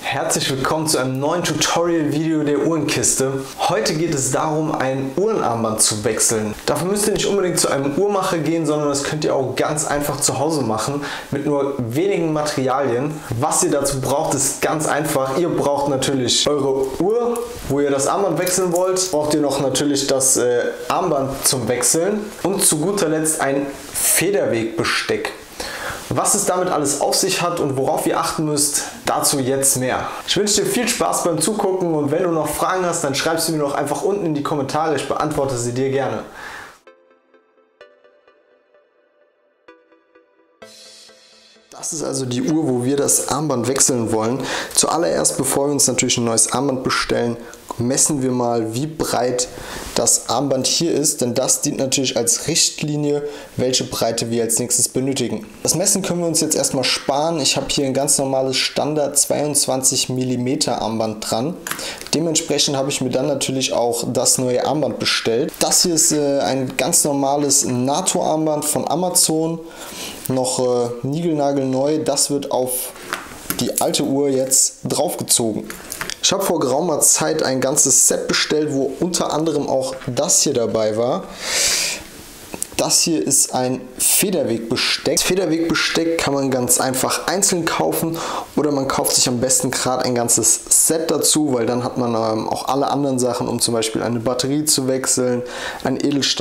Herzlich willkommen zu einem neuen Tutorial-Video der Uhrenkiste. Heute geht es darum, ein Uhrenarmband zu wechseln. Dafür müsst ihr nicht unbedingt zu einem Uhrmacher gehen, sondern das könnt ihr auch ganz einfach zu Hause machen mit nur wenigen Materialien. Was ihr dazu braucht, ist ganz einfach. Ihr braucht natürlich eure Uhr, wo ihr das Armband wechseln wollt. Braucht ihr noch natürlich das Armband zum Wechseln und zu guter Letzt ein Federwegbesteck. Was es damit alles auf sich hat und worauf ihr achten müsst, dazu jetzt mehr. Ich wünsche dir viel Spaß beim Zugucken und wenn du noch Fragen hast, dann schreib sie mir doch einfach unten in die Kommentare, ich beantworte sie dir gerne. Das ist also die Uhr, wo wir das Armband wechseln wollen. Zuallererst, bevor wir uns natürlich ein neues Armband bestellen, messen wir mal, wie breit das Armband hier ist, denn das dient natürlich als Richtlinie, welche Breite wir als nächstes benötigen. Das Messen können wir uns jetzt erstmal sparen. Ich habe hier ein ganz normales Standard 22 mm Armband dran. Dementsprechend habe ich mir dann natürlich auch das neue Armband bestellt. Das hier ist ein ganz normales NATO-Armband von Amazon, noch niegelnagelneu. Das wird auf die alte Uhr jetzt draufgezogen. Ich habe vor geraumer Zeit ein ganzes Set bestellt, wo unter anderem auch das hier dabei war. Das hier ist ein Federwegbesteck. Das Federwegbesteck kann man ganz einfach einzeln kaufen oder man kauft sich am besten gerade ein ganzes Set dazu, weil dann hat man auch alle anderen Sachen, um zum Beispiel eine Batterie zu wechseln, ein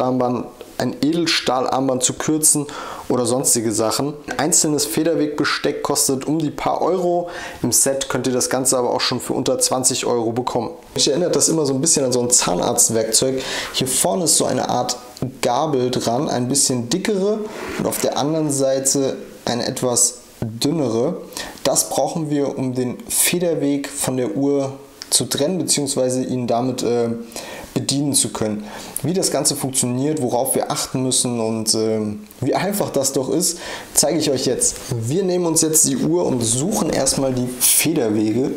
Edelstahlarmband zu kürzen oder sonstige Sachen. Ein einzelnes Federwegbesteck kostet um die paar Euro. Im Set könnt ihr das Ganze aber auch schon für unter 20 Euro bekommen. Mich erinnert das immer so ein bisschen an so ein Zahnarztwerkzeug. Hier vorne ist so eine Art Gabel dran, ein bisschen dickere und auf der anderen Seite eine etwas dünnere. Das brauchen wir, um den Federweg von der Uhr zu trennen bzw. ihn damit bedienen zu können. Wie das Ganze funktioniert, worauf wir achten müssen und wie einfach das doch ist, zeige ich euch jetzt. Wir nehmen uns jetzt die Uhr und suchen erstmal die Federwege.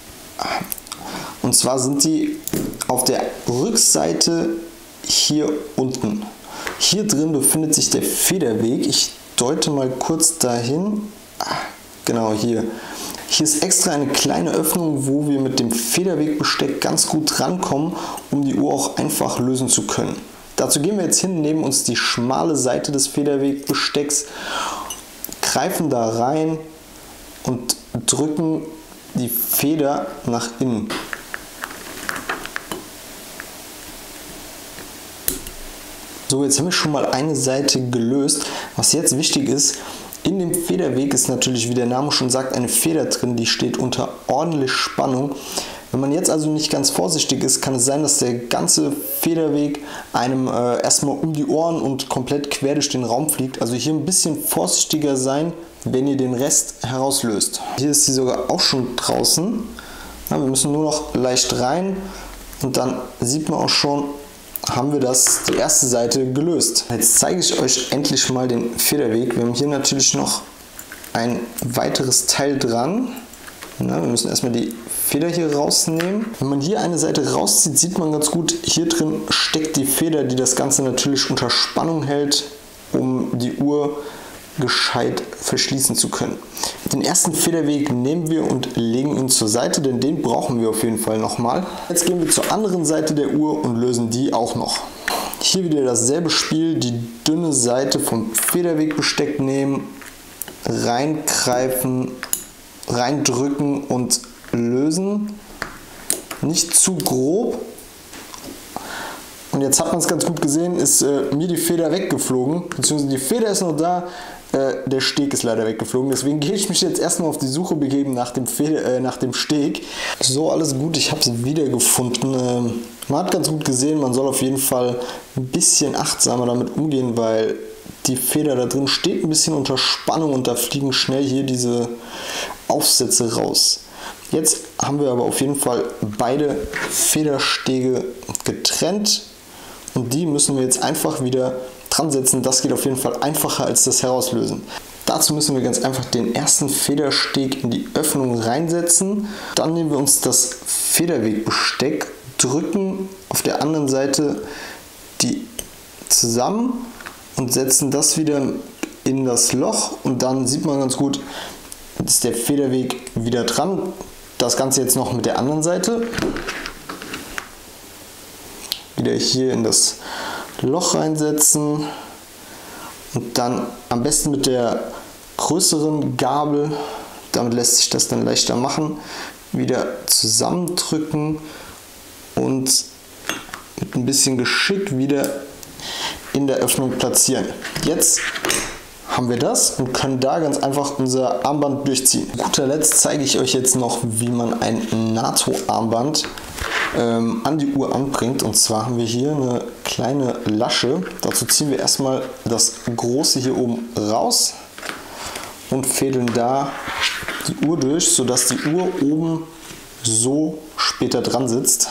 Und zwar sind die auf der Rückseite hier unten. Hier drin befindet sich der Federweg. Ich deute mal kurz dahin. Genau hier. Hier ist extra eine kleine Öffnung, wo wir mit dem Federwegbesteck ganz gut rankommen, um die Uhr auch einfach lösen zu können. Dazu gehen wir jetzt hin, nehmen uns die schmale Seite des Federwegbestecks, greifen da rein und drücken die Feder nach innen. So, jetzt haben wir schon mal eine Seite gelöst. Was jetzt wichtig ist, in dem Federweg ist natürlich, wie der Name schon sagt, eine Feder drin, die steht unter ordentlich Spannung. Wenn man jetzt also nicht ganz vorsichtig ist, kann es sein, dass der ganze Federweg einem erstmal um die Ohren und komplett quer durch den Raum fliegt. Also hier ein bisschen vorsichtiger sein, wenn ihr den Rest herauslöst. Hier ist sie sogar auch schon draußen. Ja, wir müssen nur noch leicht rein und dann sieht man auch schon, haben wir die erste Seite gelöst. Jetzt zeige ich euch endlich mal den Federweg. Wir haben hier natürlich noch ein weiteres Teil dran. Wir müssen erstmal die Feder hier rausnehmen. Wenn man hier eine Seite rauszieht, sieht man ganz gut, hier drin steckt die Feder, die das Ganze natürlich unter Spannung hält, um die Uhr gescheit verschließen zu können. Den ersten Federweg nehmen wir und legen ihn zur Seite, denn den brauchen wir auf jeden Fall nochmal. Jetzt gehen wir zur anderen Seite der Uhr und lösen die auch noch. Hier wieder dasselbe Spiel, die dünne Seite vom Federwegbesteck nehmen, reingreifen, reindrücken und lösen. Nicht zu grob. Und jetzt hat man es ganz gut gesehen, ist mir die Feder weggeflogen, beziehungsweise die Feder ist noch da, der Steg ist leider weggeflogen. Deswegen gehe ich mich jetzt erstmal auf die Suche begeben nach dem Steg. So, alles gut, ich habe es wiedergefunden. Man hat ganz gut gesehen, man soll auf jeden Fall ein bisschen achtsamer damit umgehen, weil die Feder da drin steht ein bisschen unter Spannung und da fliegen schnell hier diese Aufsätze raus. Jetzt haben wir aber auf jeden Fall beide Federstege getrennt und die müssen wir jetzt einfach wieder dran setzen. Das geht auf jeden Fall einfacher als das Herauslösen. Dazu müssen wir ganz einfach den ersten Federsteg in die Öffnung reinsetzen. Dann nehmen wir uns das Federwegbesteck, drücken auf der anderen Seite die zusammen und setzen das wieder in das Loch und dann sieht man ganz gut, ist der Federweg wieder dran. das Ganze jetzt noch mit der anderen Seite. Wieder hier in das Loch reinsetzen und dann am besten mit der größeren Gabel, damit lässt sich das dann leichter machen, wieder zusammendrücken und mit ein bisschen Geschick wieder in der Öffnung platzieren. Jetzt haben wir das und können da ganz einfach unser Armband durchziehen. Zu guter Letzt zeige ich euch jetzt noch, wie man ein NATO-Armband an die Uhr anbringt. Und zwar haben wir hier eine kleine Lasche. Dazu ziehen wir erstmal das große hier oben raus und fädeln da die Uhr durch, sodass die Uhr oben so später dran sitzt.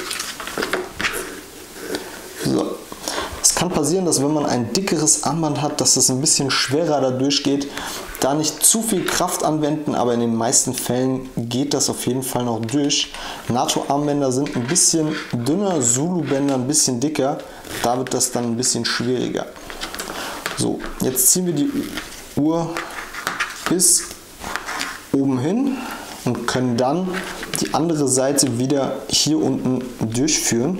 So. Es kann passieren, dass wenn man ein dickeres Armband hat, dass es ein bisschen schwerer da durchgeht. Da nicht zu viel Kraft anwenden, aber in den meisten Fällen geht das auf jeden Fall noch durch. NATO-Armbänder sind ein bisschen dünner, Zulu-Bänder ein bisschen dicker. Da wird das dann ein bisschen schwieriger. So, jetzt ziehen wir die Uhr bis oben hin und können dann die andere Seite wieder hier unten durchführen,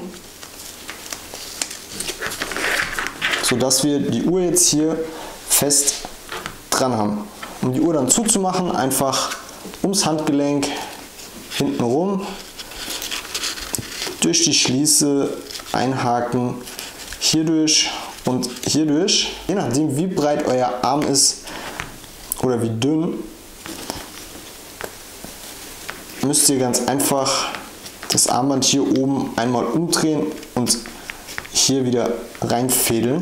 sodass wir die Uhr jetzt hier fest dran haben. Um die Uhr dann zuzumachen, einfach ums Handgelenk hinten rum, durch die Schließe einhaken, hier durch und hier durch. Je nachdem, wie breit euer Arm ist oder wie dünn, müsst ihr ganz einfach das Armband hier oben einmal umdrehen und hier wieder reinfädeln.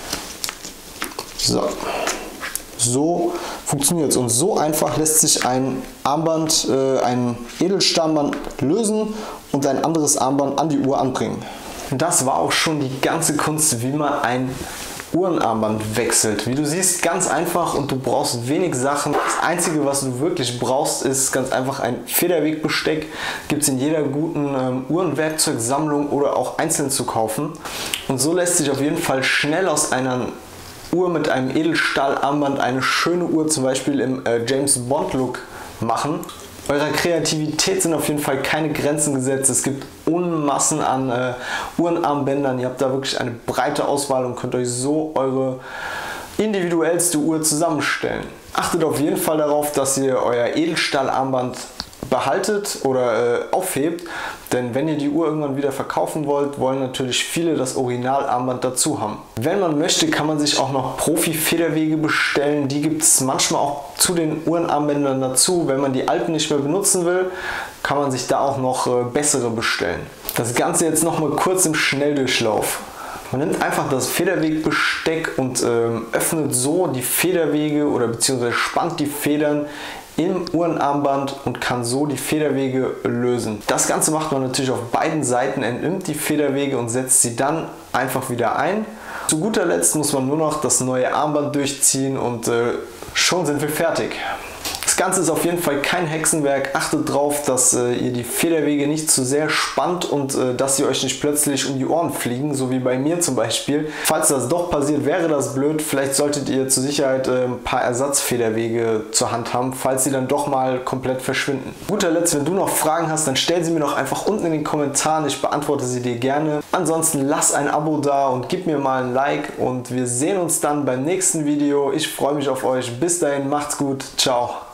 So funktioniert es und so einfach lässt sich ein Armband, ein Edelstahlband lösen und ein anderes Armband an die Uhr anbringen. Das war auch schon die ganze Kunst, wie man ein Uhrenarmband wechselt. Wie du siehst, ganz einfach und du brauchst wenig Sachen. Das Einzige, was du wirklich brauchst, ist ganz einfach ein Federwegbesteck. Gibt es in jeder guten Uhrenwerkzeugsammlung oder auch einzeln zu kaufen. Und so lässt sich auf jeden Fall schnell aus einer Uhr mit einem Edelstahlarmband eine schöne Uhr, zum Beispiel im James Bond Look, machen. Eurer Kreativität sind auf jeden Fall keine Grenzen gesetzt. Es gibt Unmassen an Uhrenarmbändern. Ihr habt da wirklich eine breite Auswahl und könnt euch so eure individuellste Uhr zusammenstellen. Achtet auf jeden Fall darauf, dass ihr euer Edelstahlarmband behaltet oder aufhebt, denn wenn ihr die Uhr irgendwann wieder verkaufen wollt, wollen natürlich viele das Originalarmband dazu haben. Wenn man möchte, kann man sich auch noch Profi-Federwege bestellen. Die gibt es manchmal auch zu den Uhrenarmbändern dazu. Wenn man die alten nicht mehr benutzen will, kann man sich da auch noch bessere bestellen. Das Ganze jetzt noch mal kurz im Schnelldurchlauf. Man nimmt einfach das Federwegbesteck und öffnet so die Federwege oder beziehungsweise spannt die Federn im Uhrenarmband und kann so die Federwege lösen. Das Ganze macht man natürlich auf beiden Seiten, entnimmt die Federwege und setzt sie dann einfach wieder ein. Zu guter Letzt muss man nur noch das neue Armband durchziehen und schon sind wir fertig. Das Ganze ist auf jeden Fall kein Hexenwerk. Achtet darauf, dass ihr die Federwege nicht zu sehr spannt und dass sie euch nicht plötzlich um die Ohren fliegen, so wie bei mir zum Beispiel. Falls das doch passiert, wäre das blöd. Vielleicht solltet ihr zur Sicherheit ein paar Ersatzfederwege zur Hand haben, falls sie dann doch mal komplett verschwinden. Zu guter Letzt, wenn du noch Fragen hast, dann stell sie mir doch einfach unten in den Kommentaren. Ich beantworte sie dir gerne. Ansonsten lass ein Abo da und gib mir mal ein Like und wir sehen uns dann beim nächsten Video. Ich freue mich auf euch. Bis dahin, macht's gut. Ciao.